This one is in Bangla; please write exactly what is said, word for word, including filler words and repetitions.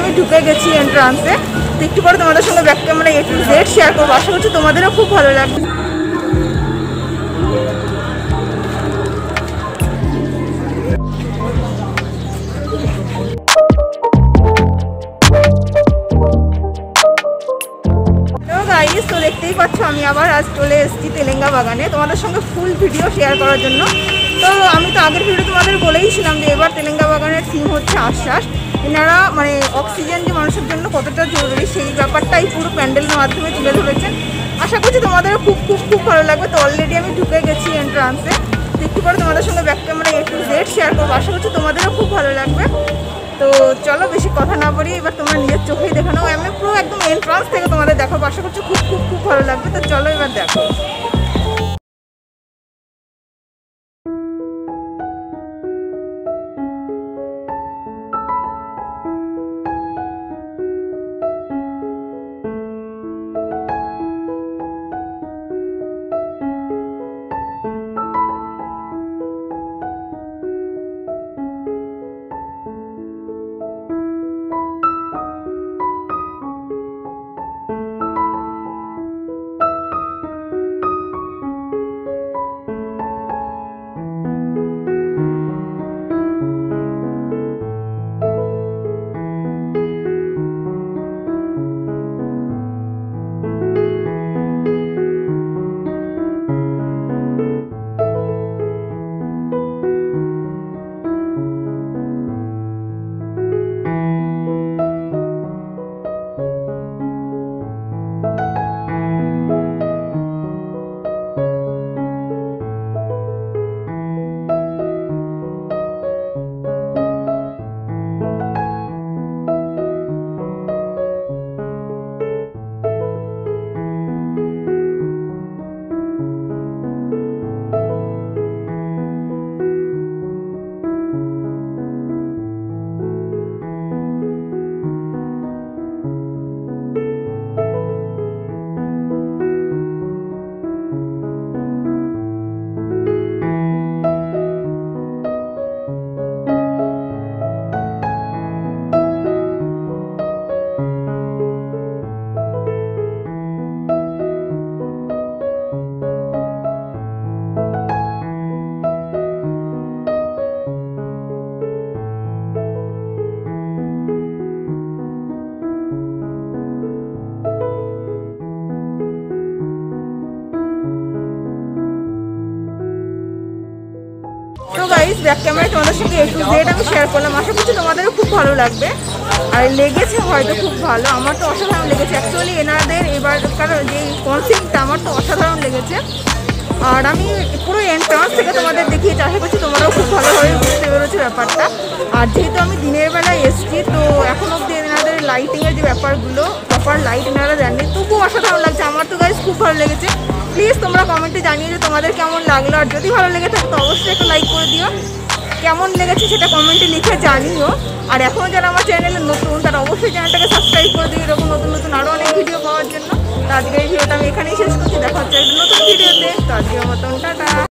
আমি ঢুকে গেছি এন্ট্রান্সে। তো একটু পরে তোমাদের সঙ্গে back camera A to Z share করবো, আশা করছি তোমাদেরও খুব ভালো লাগবে। তো দেখতেই পাচ্ছ আমি আবার আজ চলে এসেছি তেলেঙ্গা বাগানে তোমাদের সঙ্গে ফুল ভিডিও শেয়ার করার জন্য। তো আমি তো আগের ভিডিও তোমাদের বলেইছিলাম যে এবার তেলেঙ্গা বাগানের থিম হচ্ছে আশ্বাস। এনারা মানে অক্সিজেন যে মানুষের জন্য কতটা জরুরি সেই ব্যাপারটাই পুরো প্যান্ডেলের মাধ্যমে তুলে ধরেছেন। আশা করছি তোমাদেরও খুব খুব খুব ভালো লাগবে। তো অলরেডি আমি ঢুকে গেছি এন্ট্রান্সে। তো একটু পরে তোমাদের সঙ্গে back camera A to Z share করবো, আশা করছি তোমাদেরও খুব ভালো লাগবে। তো চলো বেশি কথা না বলি, এবার তোমরা নিজের চোখেই দেখে নাও। আমি পুরো একদম এন্ট্রান্স থেকে তোমাদের দেখাবো, আশা করছি খুব খুব খুব ভালো লাগবে। তো চলো এবার দেখো। তো গাইস ব্যাক ক্যামেরায় তোমাদের সঙ্গে এ টু জেড আমি শেয়ার করলাম, আশা করছি তোমাদেরও খুব ভালো লাগবে। আর লেগেছে হয়তো খুব ভালো, আমার তো অসাধারণ লেগেছে। অ্যাকচুয়ালি এনাদের এবারকার যে কনসেপ্টটা আমার তো অসাধারণ লেগেছে। আর আমি পুরো এন্ট্রান্স থেকে তোমাদের দেখিয়েছি, আশা করছি তোমরাও খুব ভালোভাবে বুঝতে পেরেছো ব্যাপারটা। আর যেহেতু আমি দিনের বেলায় এসেছি, তো এখন অব্দি এনাদের লাইটিংয়ের যে ব্যাপারগুলো প্রপার লাইট এনারা দেননি, তবুও অসাধারণ লাগছে। আমার তো গাইস খুব ভালো লেগেছে। প্লিজ তোমরা কমেন্টে জানিয়ে যে তোমাদের কেমন লাগলো। আর যদি ভালো লেগে থাকে তো অবশ্যই একটা লাইক করে দিও। কেমন লেগেছে সেটা কমেন্টে লিখে জানিও। আর এখনও যারা আমার চ্যানেলে নতুন তারা অবশ্যই চ্যানেলটাকে সাবস্ক্রাইব করে দিও এরকম নতুন নতুন আরও অনেক ভিডিও পাওয়ার জন্য। তো আজকের এই ভিডিওটা আমি এখানেই শেষ করছি, দেখা হচ্ছে একটা নতুন ভিডিওতে। তো আজকের মতন টাটা।